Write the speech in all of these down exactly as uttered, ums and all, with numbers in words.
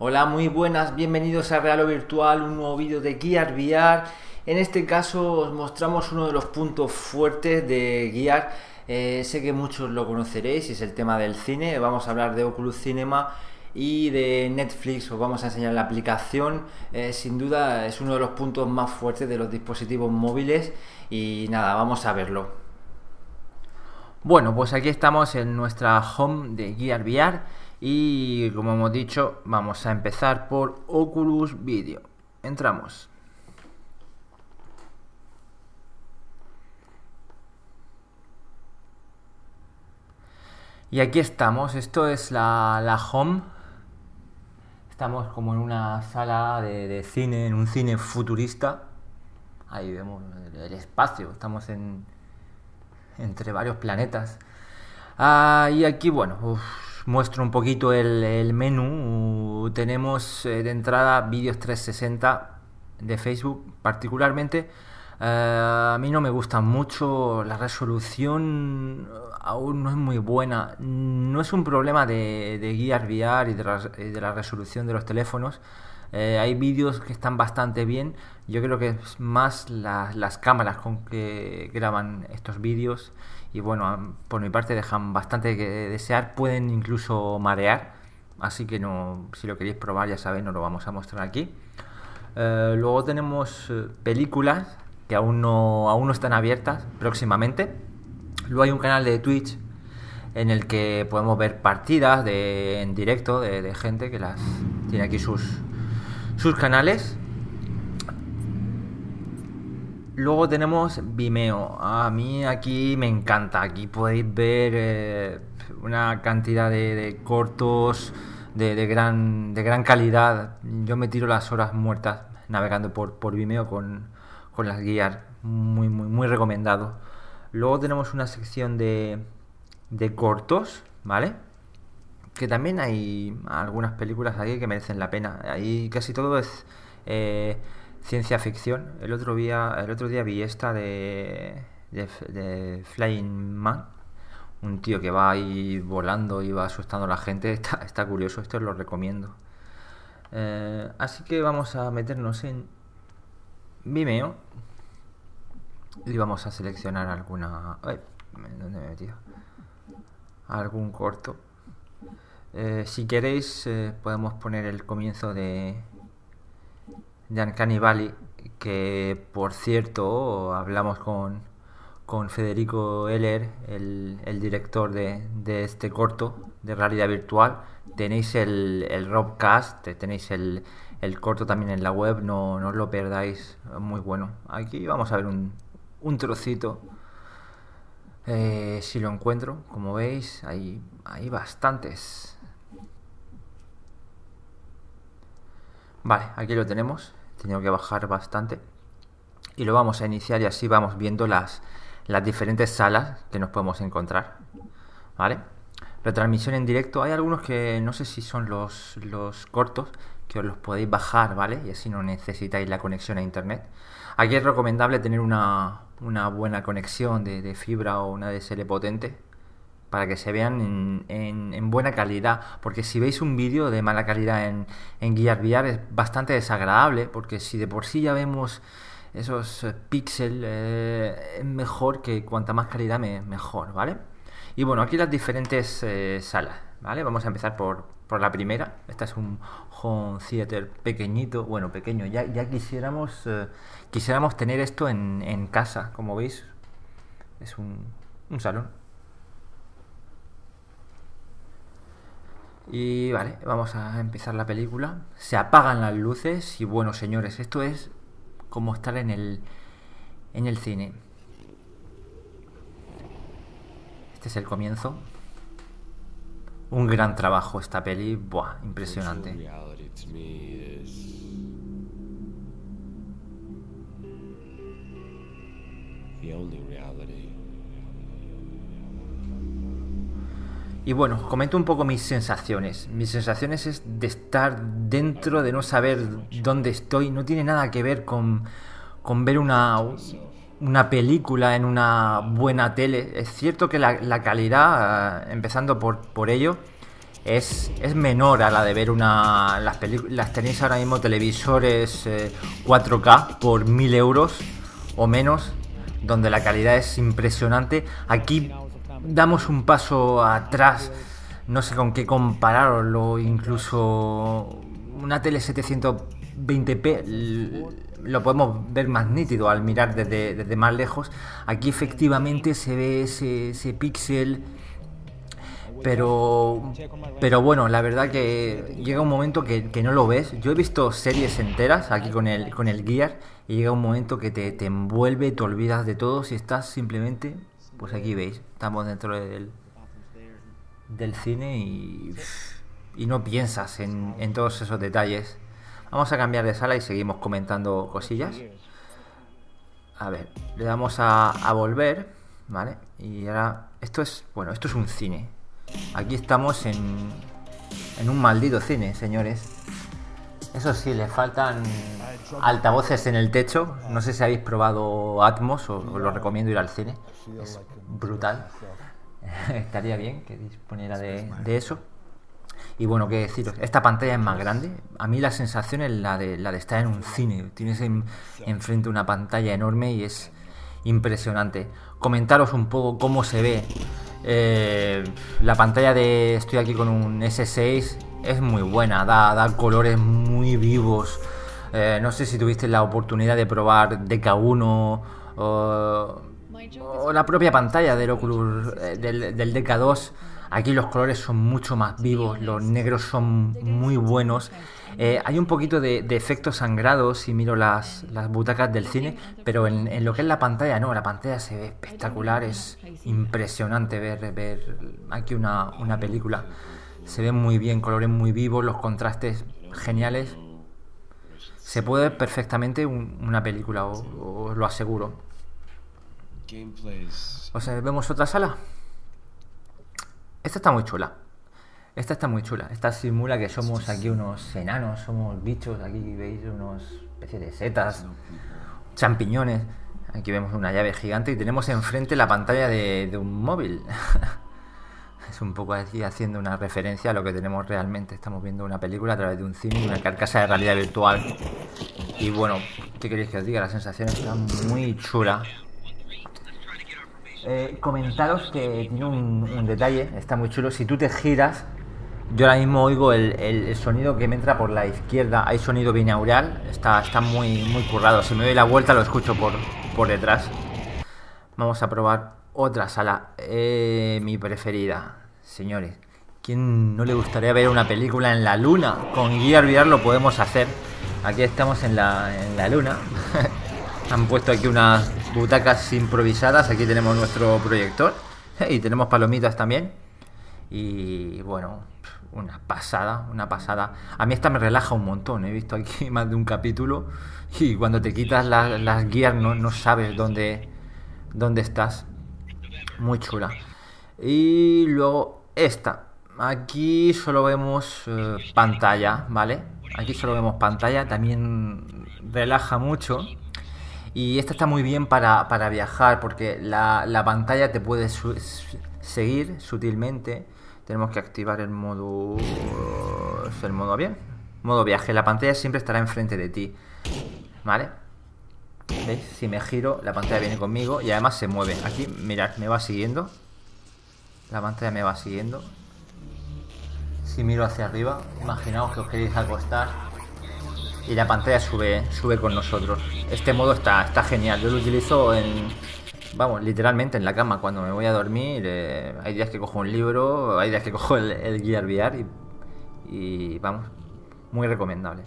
Hola, muy buenas, bienvenidos a Realo Virtual, un nuevo vídeo de Gear V R. En este caso os mostramos uno de los puntos fuertes de Gear. Eh, sé que muchos lo conoceréis, es el tema del cine. Vamos a hablar de Oculus Cinema y de Netflix. Os vamos a enseñar la aplicación. Eh, sin duda es uno de los puntos más fuertes de los dispositivos móviles y nada, vamos a verlo. Bueno, pues aquí estamos en nuestra home de Gear V R y como hemos dicho, vamos a empezar por Oculus Video. Entramos. Y aquí estamos, esto es la, la home. Estamos como en una sala de, de cine, en un cine futurista. Ahí vemos el, el espacio, estamos en entre varios planetas. Ah, y aquí, bueno, uf, muestro un poquito el, el menú. Tenemos eh, de entrada vídeos trescientos sesenta de Facebook, particularmente. Eh, a mí no me gusta mucho, la resolución aún no es muy buena. No es un problema de, de Gear V R y de la, de la resolución de los teléfonos. Eh, hay vídeos que están bastante bien. Yo creo que es más la, las cámaras con que graban estos vídeos. Y bueno, por mi parte dejan bastante que desear. Pueden incluso marear. Así que no, si lo queréis probar, ya sabéis, nos lo vamos a mostrar aquí. Eh, luego tenemos eh, películas que aún no, aún no están abiertas, próximamente. Luego hay un canal de Twitch en el que podemos ver partidas de, en directo de, de gente que las tiene aquí sus... sus canales. Luego tenemos Vimeo. A mí aquí me encanta. Aquí podéis ver eh, una cantidad de, de cortos de, de, gran, de gran calidad. Yo me tiro las horas muertas navegando por, por Vimeo con, con las guías. Muy, muy, muy recomendado. Luego tenemos una sección de, de cortos, ¿vale? Que también hay algunas películas aquí que merecen la pena. Ahí casi todo es eh, ciencia ficción. El otro día, el otro día vi esta de, de, de Flying Man. Un tío que va ahí volando y va asustando a la gente. Está, está curioso, esto os lo recomiendo. Eh, así que vamos a meternos en Vimeo. Y vamos a seleccionar alguna... Ay, ¿dónde me he metido? Algún corto. Eh, si queréis eh, podemos poner el comienzo de, de Uncanny Valley, que por cierto hablamos con, con Federico Heller, el, el director de, de este corto de realidad virtual. Tenéis el, el Robcast, tenéis el, el corto también en la web, no, no os lo perdáis, muy bueno. Aquí vamos a ver un, un trocito. Eh, si lo encuentro, como veis, hay, hay bastantes. Vale, aquí lo tenemos. Tengo que bajar bastante. Y lo vamos a iniciar y así vamos viendo las, las diferentes salas que nos podemos encontrar. Vale. Retransmisión en directo. Hay algunos que no sé si son los, los cortos, que os los podéis bajar, ¿vale? Y así no necesitáis la conexión a internet. Aquí es recomendable tener una, una buena conexión de, de fibra o una D S L potente para que se vean en, en, en buena calidad, porque si veis un vídeo de mala calidad en, en Gear V R es bastante desagradable, porque si de por sí ya vemos esos eh, píxeles, eh, es mejor que cuanta más calidad me, mejor, ¿vale? Y bueno, aquí las diferentes eh, salas, ¿vale? Vamos a empezar por, por la primera. Esta es un home theater pequeñito, bueno, pequeño, ya, ya quisiéramos eh, quisiéramos tener esto en, en casa, como veis, es un, un salón. Y vale, vamos a empezar la película. Se apagan las luces y bueno, señores, esto es como estar en el en el cine. Este es el comienzo. Un gran trabajo esta peli, buah, impresionante. Y bueno, os comento un poco mis sensaciones. Mis sensaciones es de estar dentro, de no saber dónde estoy. No tiene nada que ver con, con ver una, una película en una buena tele. Es cierto que la, la calidad, uh, empezando por, por ello, es, es menor a la de ver una... Las, las tenéis ahora mismo televisores eh, cuatro K por mil euros o menos, donde la calidad es impresionante. Aquí damos un paso atrás, no sé con qué compararlo, incluso una tele setecientos veinte p lo podemos ver más nítido al mirar desde, desde más lejos. Aquí efectivamente se ve ese, ese píxel, pero pero bueno, la verdad que llega un momento que, que no lo ves. Yo he visto series enteras aquí con el, con el Gear y llega un momento que te, te envuelve, te olvidas de todo si estás simplemente, pues aquí veis, estamos dentro del, del cine y, y no piensas en, en todos esos detalles. Vamos a cambiar de sala y seguimos comentando cosillas. A ver, le damos a, a volver, ¿vale? Y ahora, esto es, bueno, esto es un cine. Aquí estamos en, en un maldito cine, señores. Eso sí, le faltan altavoces en el techo. No sé si habéis probado Atmos o os lo recomiendo ir al cine. Es brutal. Estaría bien que disponiera de, de eso. Y bueno, qué deciros, esta pantalla es más grande. A mí la sensación es la de, la de estar en un cine. Tienes en, enfrente una pantalla enorme y es impresionante. Comentaros un poco cómo se ve. Eh, la pantalla de... Estoy aquí con un ese seis. Es muy buena, da, da colores muy vivos. Eh, no sé si tuviste la oportunidad de probar D K uno o, o la propia pantalla del Oculus, eh, del, del D K dos. Aquí los colores son mucho más vivos, los negros son muy buenos. Eh, hay un poquito de, de efecto sangrado si miro las, las butacas del cine, pero en, en lo que es la pantalla, no, la pantalla se ve espectacular, es impresionante ver, ver aquí una, una película. Se ven muy bien, colores muy vivos, los contrastes geniales. Se puede ver perfectamente un, una película, os, os lo aseguro. O sea, ¿vemos otra sala? Esta está muy chula. Esta está muy chula. Esta simula que somos aquí unos enanos, somos bichos. Aquí veis unos especies de setas, champiñones. Aquí vemos una llave gigante y tenemos enfrente la pantalla de, de un móvil. Es un poco aquí haciendo una referencia a lo que tenemos realmente. Estamos viendo una película a través de un cine y una carcasa de realidad virtual. Y bueno, ¿qué queréis que os diga? La sensación está muy chula. Eh, comentaros que tiene un, un detalle, está muy chulo. Si tú te giras, yo ahora mismo oigo el, el, el sonido que me entra por la izquierda. Hay sonido binaural, está, está muy, muy currado. Si me doy la vuelta lo escucho por, por detrás. Vamos a probar otra sala, eh, mi preferida. Señores, ¿quién no le gustaría ver una película en la luna? Con Gear V R lo podemos hacer. Aquí estamos en la, en la luna. Han puesto aquí unas butacas improvisadas. Aquí tenemos nuestro proyector y tenemos palomitas también. Y bueno, una pasada, una pasada. A mí esta me relaja un montón. He visto aquí más de un capítulo y cuando te quitas la, las guías no, no sabes dónde, dónde estás. Muy chula. Y luego esta. Aquí solo vemos eh, pantalla, ¿vale? Aquí solo vemos pantalla. También relaja mucho. Y esta está muy bien para, para viajar porque la, la pantalla te puede su seguir sutilmente. Tenemos que activar el modo... el modo bien. Modo viaje. La pantalla siempre estará enfrente de ti. ¿Vale? ¿Veis? Si me giro, la pantalla viene conmigo y además se mueve. Aquí, mirad, me va siguiendo. La pantalla me va siguiendo. Si miro hacia arriba, imaginaos que os queréis acostar y la pantalla sube, sube con nosotros. Este modo está, está genial. Yo lo utilizo en... Vamos, literalmente en la cama cuando me voy a dormir. Eh, hay días que cojo un libro, hay días que cojo el, el Gear V R y, y vamos, muy recomendable.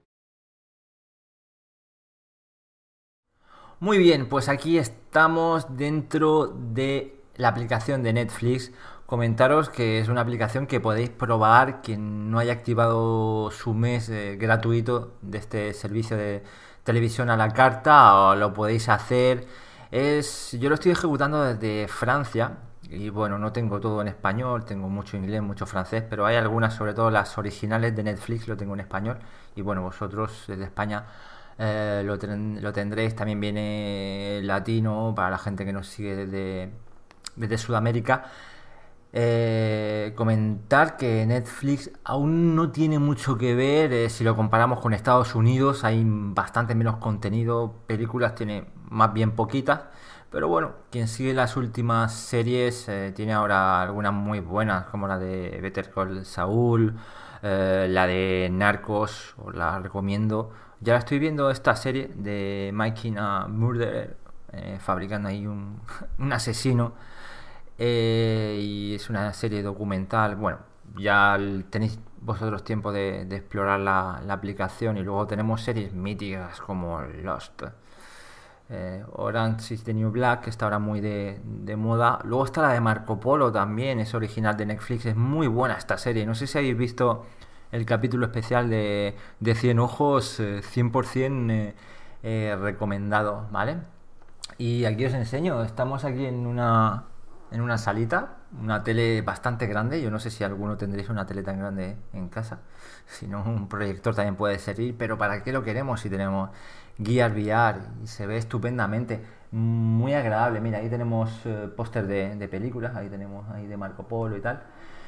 Muy bien, pues aquí estamos dentro de la aplicación de Netflix. Comentaros que es una aplicación que podéis probar. Quien no haya activado su mes eh, gratuito de este servicio de televisión a la carta, lo podéis hacer. Es, yo lo estoy ejecutando desde Francia y bueno, no tengo todo en español, tengo mucho inglés, mucho francés, pero hay algunas, sobre todo las originales de Netflix, lo tengo en español. Y bueno, vosotros desde España eh, lo, ten, lo tendréis. También viene latino para la gente que nos sigue desde, desde Sudamérica. Eh, comentar que Netflix aún no tiene mucho que ver eh, si lo comparamos con Estados Unidos. Hay bastante menos contenido, películas tiene más bien poquitas, pero bueno, quien sigue las últimas series eh, tiene ahora algunas muy buenas, como la de Better Call Saul, eh, la de Narcos, os la recomiendo. Ya la estoy viendo esta serie de Making a Murderer, eh, fabricando ahí un, un asesino. Eh, y es una serie documental. Bueno, ya tenéis vosotros tiempo de, de explorar la, la aplicación. Y luego tenemos series míticas como Lost, eh, Orange is the New Black, que está ahora muy de, de moda. Luego está la de Marco Polo también, es original de Netflix. Es muy buena esta serie. No sé si habéis visto el capítulo especial de, de cien ojos, eh, cien por ciento eh, eh, recomendado, ¿vale? Y aquí os enseño, estamos aquí en una, en una salita, una tele bastante grande. Yo no sé si alguno tendréis una tele tan grande en casa. Si no, un proyector también puede servir. Pero ¿para qué lo queremos si tenemos Gear V R? Y se ve estupendamente. Muy agradable. Mira, ahí tenemos eh, póster de, de películas. Ahí tenemos ahí de Marco Polo y tal.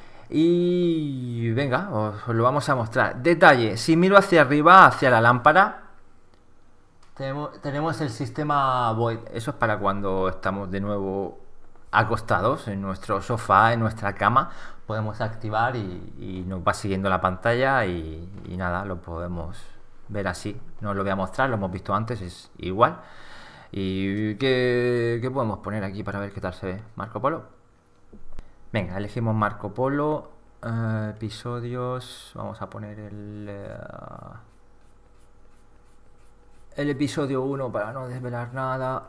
Y venga, os, os lo vamos a mostrar. Detalle, si miro hacia arriba, hacia la lámpara, tenemos, tenemos el sistema Void. Eso es para cuando estamos de nuevo acostados en nuestro sofá, en nuestra cama. Podemos activar y, y nos va siguiendo la pantalla y, y nada, lo podemos ver así. No os lo voy a mostrar, lo hemos visto antes, es igual. ¿Y qué, qué podemos poner aquí para ver qué tal se ve? Marco Polo. Venga, elegimos Marco Polo, eh, episodios, vamos a poner el, eh, el episodio uno para no desvelar nada.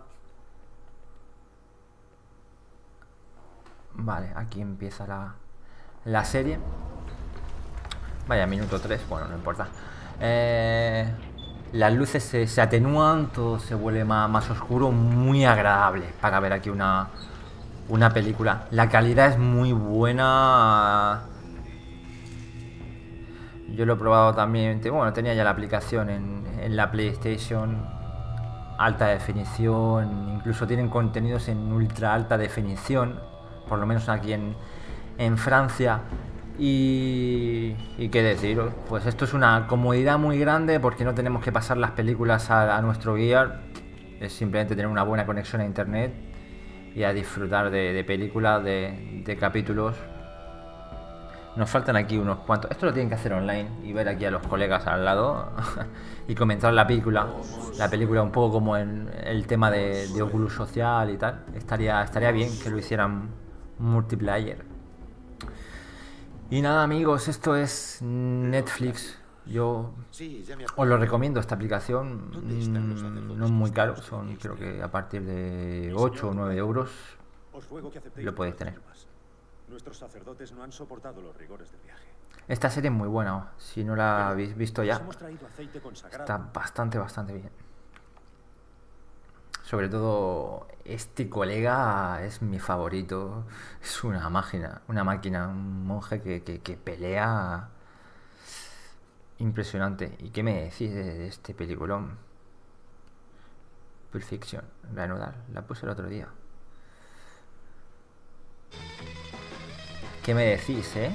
Vale, aquí empieza la, la serie. Vaya, minuto tres, bueno, no importa. Eh, las luces se, se atenúan, todo se vuelve más, más oscuro, muy agradable para ver aquí una... una película. La calidad es muy buena. Yo lo he probado también. Bueno, tenía ya la aplicación en, en la PlayStation. Alta definición. Incluso tienen contenidos en ultra alta definición. Por lo menos aquí en, en Francia. Y, y qué decir, pues esto es una comodidad muy grande porque no tenemos que pasar las películas a, a nuestro Gear. Es simplemente tener una buena conexión a internet y a disfrutar de, de películas, de, de capítulos. Nos faltan aquí unos cuantos. Esto lo tienen que hacer online y ver aquí a los colegas al lado y comentar la película. La película un poco como en el tema de, de Oculus Social y tal. Estaría, estaría bien que lo hicieran multiplayer. Y nada, amigos, esto es Netflix. Yo os lo recomiendo, esta aplicación. Mm, no es muy caro, son creo que a partir de ocho o nueve euros lo podéis tener. Nuestros sacerdotes no han soportado los rigores del viaje. Esta serie es muy buena, si no la habéis visto ya. Hemos traído aceite consagrado. Está bastante, bastante bien. Sobre todo este colega es mi favorito. Es una máquina, una máquina, un monje que, que, que pelea impresionante. ¿Y qué me decís de, de este peliculón? Pulp Fiction, reanudar, la puse el otro día. ¿Qué me decís, eh?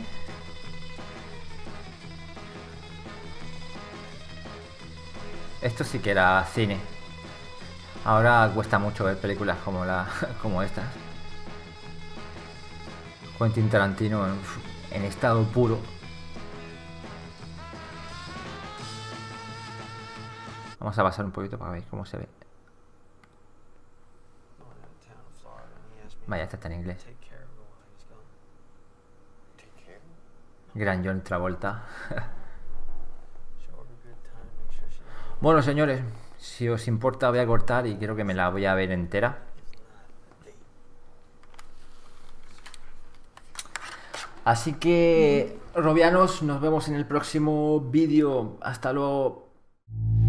Esto sí que era cine. Ahora cuesta mucho ver películas como la como estas. Quentin Tarantino en, en estado puro. Vamos a pasar un poquito para ver cómo se ve. Vaya, esta está en inglés. Gran John Travolta. Bueno, señores, si os importa voy a cortar y creo que me la voy a ver entera. Así que, robianos, nos vemos en el próximo vídeo. Hasta luego.